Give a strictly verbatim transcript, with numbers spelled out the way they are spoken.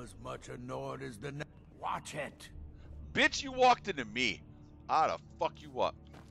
as much annoyed as the... Watch it. Bitch, you walked into me. I'd fuck you up.